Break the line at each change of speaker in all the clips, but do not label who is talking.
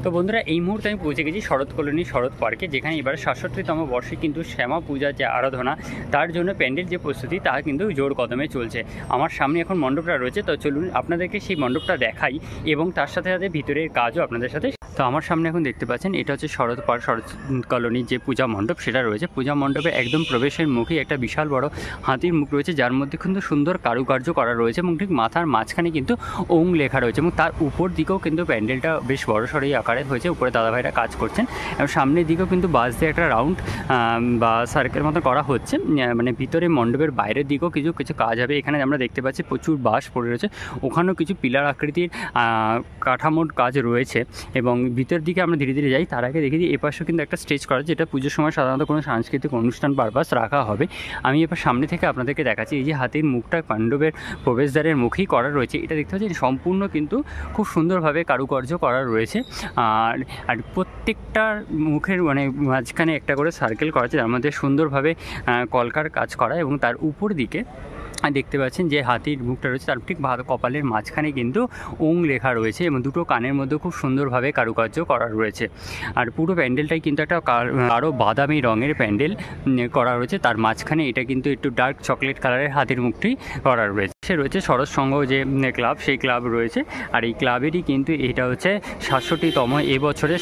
তো বন্ধুরা এই মুহূর্তে আমি পৌঁছে গেছি শরৎ কলোনি শরৎ পার্কে, যেখানে এবার ৬৭তম বর্ষে কিন্তু শ্যামা পূজার যে আরাধনা তার জন্য প্যান্ডেল যে প্রস্তুতি তা কিন্তু জোর কদমে চলছে। আমার সামনে এখন মণ্ডপটা রয়েছে, তো চলুন আপনাদেরকে সেই মণ্ডপটা দেখাই এবং তার সাথে সাথে ভিতরের কাজও আপনাদের সাথে। তো আমার সামনে এখন দেখতে পাচ্ছেন এটা হচ্ছে শরৎ পার্ক শরৎ কলোনির যে পূজা মণ্ডপ সেটা রয়েছে। পূজা মণ্ডপের একদম প্রবেশের মুখে একটা বিশাল বড় হাতির মুখ রয়েছে, যার মধ্যে কিন্তু সুন্দর কারুকার্য করা রয়েছে এবং ঠিক মাথার মাঝখানে কিন্তু ওং লেখা রয়েছে এবং তার উপর দিকেও কিন্তু প্যান্ডেলটা বেশ বড় সড়ই আকারে হয়েছে। উপরে দাদাভাইরা কাজ করছেন এবং সামনের দিকেও কিন্তু বাস দিয়ে একটা রাউন্ড বা সার্কেল মতো করা হচ্ছে, মানে ভিতরে মণ্ডপের বাইরের দিকেও কিছু কিছু কাজ হবে। এখানে আমরা দেখতে পাচ্ছি প্রচুর বাঁশ পড়ে রয়েছে, ওখানেও কিছু পিলার আকৃতির কাঠামোর কাজ রয়েছে এবং ভিতরের দিকে আমরা ধীরে ধীরে যাই। তার আগে দেখে দিই এপাশেও কিন্তু একটা স্টেজ করা, যেটা পুজোর সময় সাধারণত কোনো সাংস্কৃতিক অনুষ্ঠান পারপাস রাখা হবে। আমি এবার সামনে থেকে আপনাদেরকে দেখাচ্ছি। এই যে হাতির মুখটা মণ্ডপের প্রবেশদ্বারের মুখেই করা রয়েছে, এটা দেখতে পাচ্ছি সম্পূর্ণ কিন্তু খুব সুন্দরভাবে কারুকার্য করা রয়েছে। আর প্রত্যেকটার মুখের মানে মাঝখানে একটা করে সার্কেল করা আছে, যার মধ্যে সুন্দরভাবে কলকার কাজ করা এবং তার উপর দিকে দেখতে পাচ্ছেন যে হাতির মুখটা রয়েছে তার ঠিক কপালের মাঝখানে কিন্তু ওং লেখা রয়েছে এবং দুটো কানের মধ্যে খুব সুন্দরভাবে কারুকার্য করা রয়েছে। আর পুরো প্যান্ডেলটাই কিন্তু একটা আরও বাদামি রঙের প্যান্ডেল করা রয়েছে, তার মাঝখানে এটা কিন্তু একটু ডার্ক চকলেট কালারের হাতির মুখটি করা রয়েছে। সে রয়েছে শরৎ সংঘ যে ক্লাব, সেই ক্লাব রয়েছে। আর এই ক্লাবেরই কিন্তু এটা হচ্ছে ৬৭তম এবছরের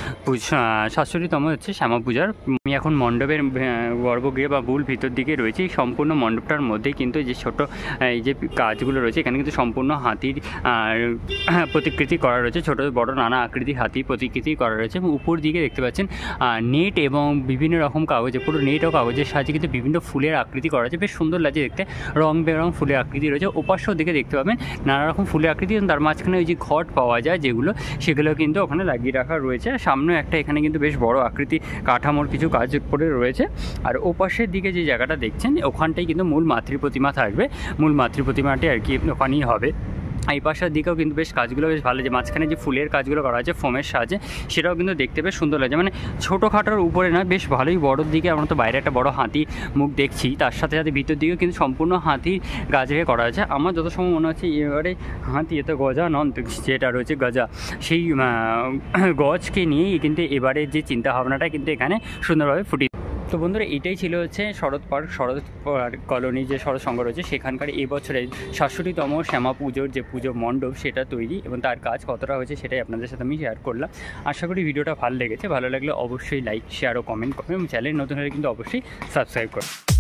৬৭তম হচ্ছে শ্যামা পূজার। আমি এখন মণ্ডপের গর্ভগৃহ বা বুল ভিতর দিকে রয়েছে। এই সম্পূর্ণ মণ্ডপটার মধ্যেই কিন্তু যে ছোটো এই যে কাজগুলো রয়েছে, এখানে কিন্তু সম্পূর্ণ হাতির প্রতিকৃতি করা রয়েছে, ছোটো বড় নানা আকৃতির হাতির প্রতিকৃতি করা রয়েছে এবং উপর দিকে দেখতে পাচ্ছেন নেট এবং বিভিন্ন রকম কাগজে, পুরো নেট ও কাগজের সাহায্যে কিন্তু বিভিন্ন ফুলের আকৃতি করা আছে, বেশ সুন্দর লাগছে দেখতে। রং বেরং ফুলের আকৃতি রয়েছে, ওপাশেও দিকে দেখতে পাবেন নানা রকম ফুলের আকৃতি এবং তার মাঝখানে ওই যে ঘট পাওয়া যায় যেগুলো, সেগুলো কিন্তু ওখানে লাগিয়ে রাখা রয়েছে। সামনে একটা এখানে কিন্তু বেশ বড় আকৃতি কাঠামোর কিছু কাজ করে রয়েছে। আর ওপাশের দিকে যে জায়গাটা দেখছেন ওখানটাই কিন্তু মূল মাতৃ প্রতিমা থাকবে, মূল মাতৃ প্রতিমাটি আর কি ওখানেই হবে। এই পাশের দিকেও কিন্তু বেশ কাজগুলো বেশ ভালো, যে মাঝখানে যে ফুলের কাজগুলো করা আছে ফোমের সাহায্যে, সেটাও কিন্তু দেখতে বেশ সুন্দর লাগছে। মানে ছোটোখাটোর উপরে নয়, বেশ ভালোই বড়োর দিকে। আমরা তো বাইরে একটা বড় হাতি মুখ দেখছি, তার সাথে সাথে ভিতর দিকেও কিন্তু সম্পূর্ণ হাতির গাজে করা আছে। আমার যত সময় মনে হচ্ছে এবারে হাতি এত গজা নন, যেটা রয়েছে গজা, সেই গজকে নিয়েই কিন্তু এবারে যে চিন্তাভাবনাটা কিন্তু এখানে সুন্দরভাবে ফুটিয়ে। তো বন্ধুরা এটাই ছিল হচ্ছে শরৎ পার্ক শরৎ কলোনি যে শরৎ সংঘ রয়েছে সেখানকার এই বছরের ৬৭তম শ্যামা পুজোর যে পুজো মণ্ডপ সেটা তৈরি এবং তার কাজ কতটা হয়েছে সেটাই আপনাদের সাথে আমি শেয়ার করলাম। আশা করি ভিডিওটা ভালো লেগেছে, ভালো লাগলে অবশ্যই লাইক শেয়ার ও কমেন্ট করবেন এবং চ্যানেল নতুন হলে কিন্তু অবশ্যই সাবস্ক্রাইব করবেন।